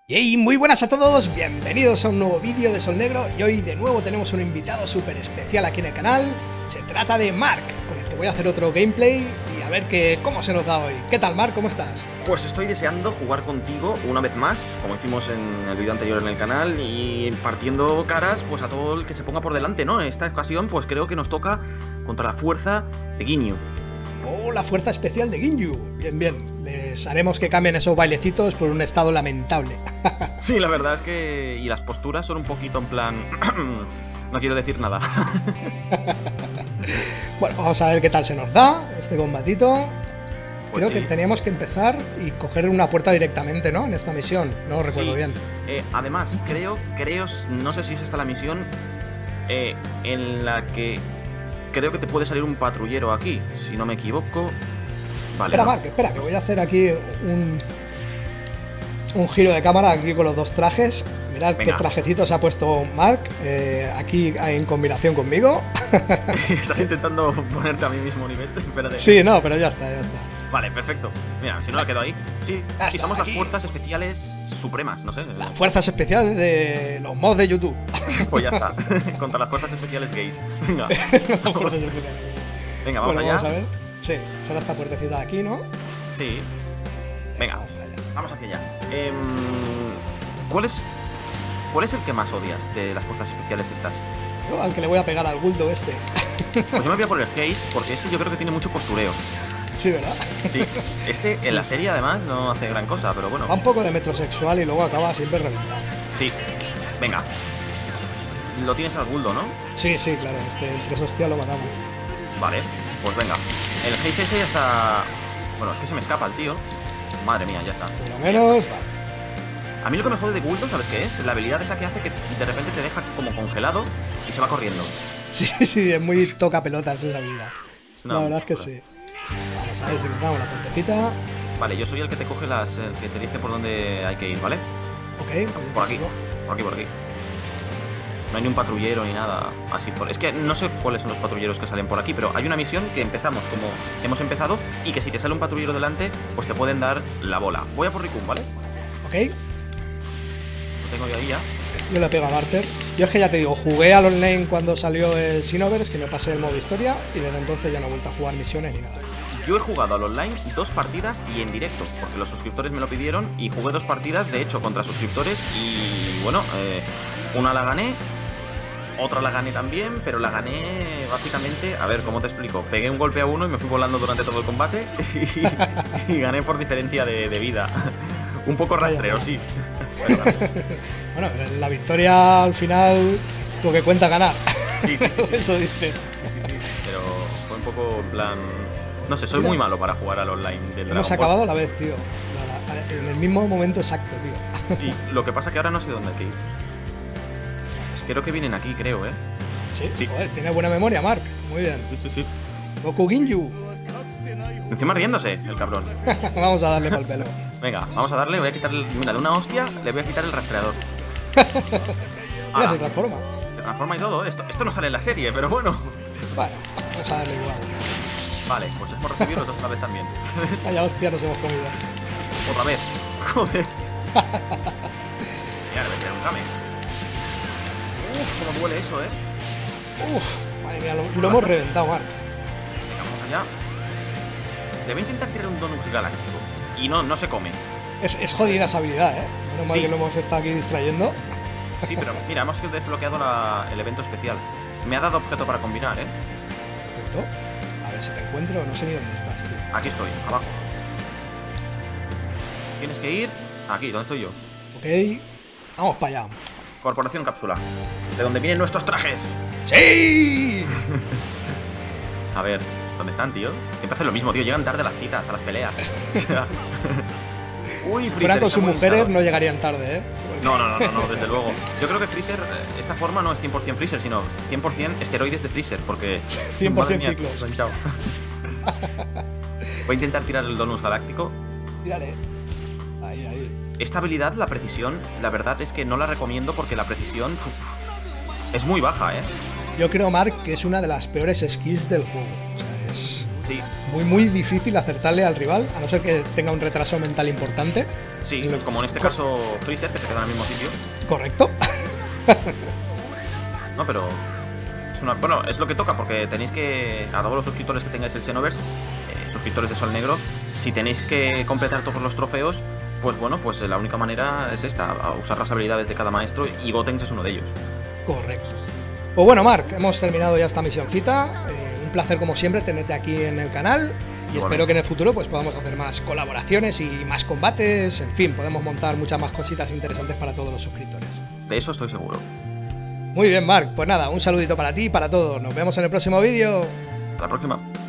Hey, muy buenas a todos, bienvenidos a un nuevo vídeo de Sol Negro y hoy de nuevo tenemos un invitado súper especial aquí en el canal. Se trata de Mark, con el que voy a hacer otro gameplay y a ver cómo se nos da hoy. ¿Qué tal, Mark? ¿Cómo estás? Pues estoy deseando jugar contigo una vez más, como hicimos en el vídeo anterior en el canal, y partiendo caras pues a todo el que se ponga por delante, ¿no? En esta ocasión pues creo que nos toca contra la fuerza de Ginyu. Oh, la fuerza especial de Ginyu. Bien, bien. Les haremos que cambien esos bailecitos por un estado lamentable. Sí, la verdad es que... y las posturas son un poquito en plan... no quiero decir nada. Bueno, vamos a ver qué tal se nos da este combatito. Pues Creo sí. que teníamos que empezar y coger una puerta directamente, ¿no? En esta misión, no lo recuerdo Sí. bien. Además, creo, no sé si es esta la misión en la que creo que te puede salir un patrullero aquí, si no me equivoco. Vale. Espera, ¿no? Mark, espera, que voy a hacer aquí un giro de cámara aquí con los dos trajes. Mirad Venga. qué trajecito se ha puesto Mark, aquí en combinación conmigo. Estás intentando ponerte a mi mismo nivel. Espérate. Sí, no, pero ya está, ya está. Vale, perfecto. Mira, si no la quedo ahí. Sí, Ya sí, está, somos aquí. las fuerzas especiales supremas, no sé. Las fuerzas especiales de los mods de YouTube. Pues ya está. Contra las fuerzas especiales gays. Venga. Las fuerzas especiales. Venga, vamos Bueno, allá. vamos a ver. Sí, será esta puertecita de aquí, ¿no? Sí. Venga, Vamos para allá. vamos hacia allá. ¿Cuál es el que más odias de las fuerzas especiales estas? Yo al que le voy a pegar al Guldo este. Pues yo me voy a por el Haze, porque este yo creo que tiene mucho postureo. Sí, ¿verdad? Sí. Este en la serie además no hace gran cosa, pero bueno. Va un poco de metrosexual y luego acaba siempre reventado. Sí. Venga. Lo tienes al Guldo, ¿no? Sí, sí, claro, el 3 hostia lo matamos. Vale, pues venga. El Haze ese ya está... Bueno, es que se me escapa el tío. Madre mía, ya está. Por lo menos, vale. A mí lo que me jode de Guldo, ¿sabes qué es? La habilidad esa que hace que de repente te deja como congelado y se va corriendo. Sí, sí, es muy toca pelotas esa habilidad. Es una La verdad es que locura. sí. Vamos a ver si encontramos la puertecita. Vale, yo soy el que te coge el que te dice por dónde hay que ir, ¿vale? Ok, pues yo Por te aquí, sigo. por aquí, por aquí. No hay ni un patrullero ni nada así por... Es que no sé cuáles son los patrulleros que salen por aquí, pero hay una misión que empezamos como hemos empezado y que si te sale un patrullero delante, pues te pueden dar la bola. Voy a por Rikun, ¿vale? Ok, Lo tengo yo ahí ya. yo le pego a Barter. Yo es que ya te digo, jugué al online cuando salió el Xenoverse, que me pasé el modo historia, y desde entonces ya no he vuelto a jugar misiones ni nada. Yo he jugado al online 2 partidas y en directo, porque los suscriptores me lo pidieron y jugué 2 partidas, de hecho, contra suscriptores y bueno, una la gané, otra la gané también, pero la gané básicamente, a ver, ¿cómo te explico? Pegué un golpe a uno y me fui volando durante todo el combate y gané por diferencia de vida. Un poco rastreo, sí. Pero gané. Bueno, la victoria al final lo que cuenta ganar. Sí, sí, sí, sí, Eso dice. sí, sí, pero fue un poco en plan... No sé, soy muy malo para jugar al online del Hemos Dragon Ball. acabado a la vez, tío. En el mismo momento exacto, tío. Sí, lo que pasa que ahora no sé dónde hay que ir. Creo que vienen aquí, creo, ¿eh? Sí, Sí. joder, tiene buena memoria, Mark. Muy bien. Sí, sí, sí. Goku Ginyu. Encima riéndose, el cabrón. Vamos a darle pa'l pelo. Venga, vamos a darle, voy a quitarle... Mira, de una hostia le voy a quitar el rastreador. Mira, Ala, se transforma. se transforma y todo. Esto no sale en la serie, pero bueno. Vale, vamos a darle igual. Vale, pues hemos recibido los dos otra vez también. Vaya hostia, nos hemos comido. Otra vez. Joder. Mira, le voy a tirar un game. Uf, cómo duele eso, ¿eh? Uf, madre mía, lo hemos reventado, Mark. Venga, vamos allá. Le voy a intentar tirar un Donux galáctico. Y no se come. Es jodida esa habilidad, ¿eh? Menos mal Sí. que lo hemos estado aquí distrayendo. Sí, pero mira, hemos desbloqueado el evento especial. Me ha dado objeto para combinar, ¿eh? Perfecto. A ver si te encuentro, no sé ni dónde estás, tío. Aquí estoy, abajo. Tienes que ir aquí, donde estoy yo. Ok, vamos para allá. Corporación Cápsula. De donde vienen nuestros trajes. ¡Sí! A ver, ¿dónde están, tío? Siempre hacen lo mismo, tío. Llegan tarde a las citas, a las peleas. O sea... Uy, Si Freezer fueran con está sus muy mujeres hinchado. no llegarían tarde, ¿eh? No, desde luego. Yo creo que Freezer, esta forma no es 100% Freezer, sino 100% esteroides de Freezer, porque... 100% madre mía, ciclos. está hinchado. Voy a intentar tirar el Donus Galáctico. Tírale. Ahí, ahí. Esta habilidad, la precisión, la verdad es que no la recomiendo porque la precisión es muy baja, ¿eh? Yo creo, Mark, que es una de las peores skills del juego. O sea, Sí. Muy difícil acertarle al rival, a no ser que tenga un retraso mental importante. Sí, como en este caso Freezer, que se queda en el mismo sitio. Correcto. No, pero bueno, es lo que toca, porque tenéis que, a todos los suscriptores que tengáis el Xenoverse, suscriptores de Sol Negro, si tenéis que completar todos los trofeos, pues bueno, pues la única manera es esta, a usar las habilidades de cada maestro, y Gotenks es uno de ellos. Correcto. Pues bueno, Marc, hemos terminado ya esta misioncita. Un placer como siempre tenerte aquí en el canal y espero que en el futuro pues podamos hacer más colaboraciones y más combates, en fin, podemos montar muchas más cositas interesantes para todos los suscriptores. De eso estoy seguro. Muy bien, Marc, pues nada, un saludito para ti y para todos. Nos vemos en el próximo vídeo. Hasta la próxima.